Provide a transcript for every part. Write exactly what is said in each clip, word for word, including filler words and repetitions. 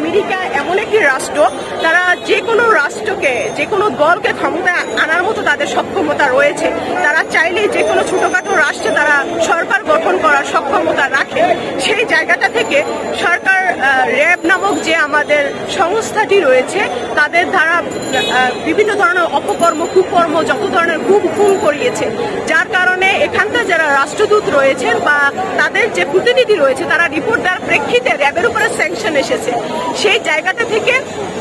America এমন একটি রাষ্ট্র, তারা যে কোনো রাষ্ট্রকে, যে কোনো দলকে ক্ষমতা আনার মতো তাদের সক্ষমতা রয়েছে। তারা চাইলে যে কোনো ছোটখাটো রাষ্ট্রে তারা সরকার গঠন করার সক্ষমতা রাখে। সেই জায়গাটা থেকে সরকার র্যাব নামক যে আমাদের সংস্থাটি রয়েছে, তাদের দ্বারা বিভিন্ন ধরনের অপকর্ম, কুকর্ম, যত ধরনের গুম খুন করিয়েছে, যার কারণে এখানকার যারা রাষ্ট্রদূত রয়েছেন বা তাদের যে প্রতিনিধি রয়েছে, তারা রিপোর্ট দেওয়ার প্রেক্ষিতে র্যাবের উপরে স্যাংশন এসেছে। সেই জায়গাটা থেকে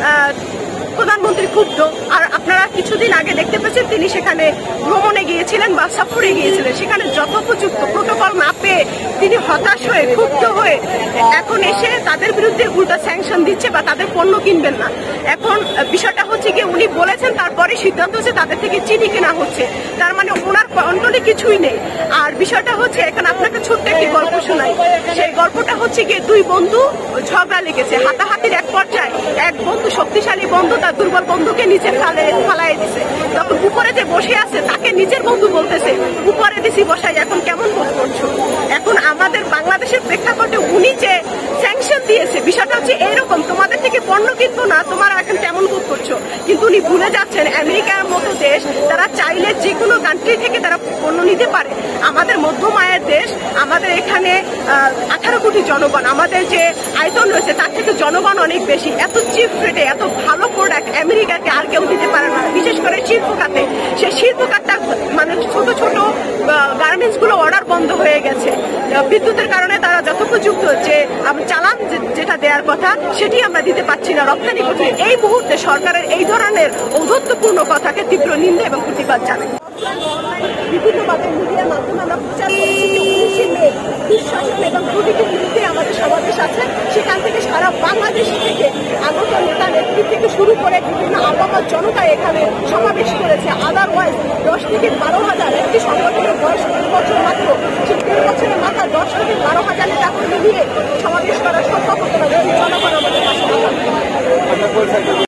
প্রধানমন্ত্রী ক্ষুব্ধ। আর আপনারা কিছুদিন আগে দেখতে পেয়েছেন তিনি সেখানে ভ্রমণে গিয়েছিলেন বা সফরে গিয়েছিলেন, সেখানে যথোপযুক্ত প্রোটোকল না পেয়ে তিনি হতাশ হয়ে, ক্ষুব্ধ হয়ে এখন এসে তাদের বিরুদ্ধে উল্টা স্যাংশন দিচ্ছে বা তাদের পণ্য কিনবেন না। এখন বিষয়টা হচ্ছে কি, উনি বলেছেন, তারপরে সিদ্ধান্ত হচ্ছে তাদের থেকে চিনি কেনা হচ্ছে। তার মানে ওনার কন্ট্রোলে কিছুই নেই। আর বিষয়টা হচ্ছে, এখন আপনাকে ছোট্ট একটি গল্প শোনাই। সেই গল্পটা হচ্ছে গিয়ে, দুই বন্ধু ঝগড়া লেগেছে, হাতাহাতির এক পর্যায়ে এক বন্ধু, শক্তিশালী বন্ধু, তার দুর্বল বন্ধুকে নিচে ফালাই দিছে। তখন উপরে যে বসে আছে তাকে নিজের বন্ধু বলতেছে, উপরে দিছি বসাই, এখন কেমন বোধ করছো? এখন আমাদের বাংলাদেশের প্রেক্ষাপটে উনি যে স্যাংশন দিয়েছে, বিষয়টা হচ্ছে এইরকম, তোমাদের থেকে পণ্য কিনবো না, তোমার এখন কেমন বোধ করছো? কিন্তু উনি ভুলে যাচ্ছেন, আমেরিকার মতো দেশ, তারা চাইলে যে কোনো কান্ট্রি থেকে তারা পণ্য নিতে পারে। আমাদের মধ্যম আয়ের দেশ, আমাদের এখানে আঠারো কোটি জনগণ, আমাদের যে আয়তন রয়েছে তার থেকে জনগণ অনেক বেশি। এত চিপ রেটে এত ভালো প্রোডাক্ট আমেরিকাকে আর কেউ দিতে পারে না, বিশেষ করে শিল্প খাতে। সেই শিল্প খাতটা মানে ছোট ছোট গার্মেন্টস গুলো অর্ডার বন্ধ হয়ে গেছে বিদ্যুতের কারণে। তারা যথোপযুক্ত যে চালান যেটা দেওয়ার কথা সেটি আমরা দিতে পারছি না, রপ্তানি করছি। এই মুহূর্তে সরকারের এই ধরনের ঔদ্ধত্যপূর্ণ কথাকে তীব্র নিন্দা এবং প্রতিবাদ জানাই। বিভিন্নভাবে মিডিয়ার মাধ্যমে আমরা প্রচার করছি যে উনিশে মে দুঃশাসন এবং দুর্নীতির বিরুদ্ধে আমাদের সমাবেশ আছে। সেখান থেকে সারা বাংলাদেশ থেকে আগত নেতা নেত্রী থেকে শুরু করে বিভিন্ন আপামর জনতা এখানে সমাবেশ করেছে। আদারওয়াইজ দশ থেকে বারো হাজার একটি সংগঠনের বয়স বছর মাত্র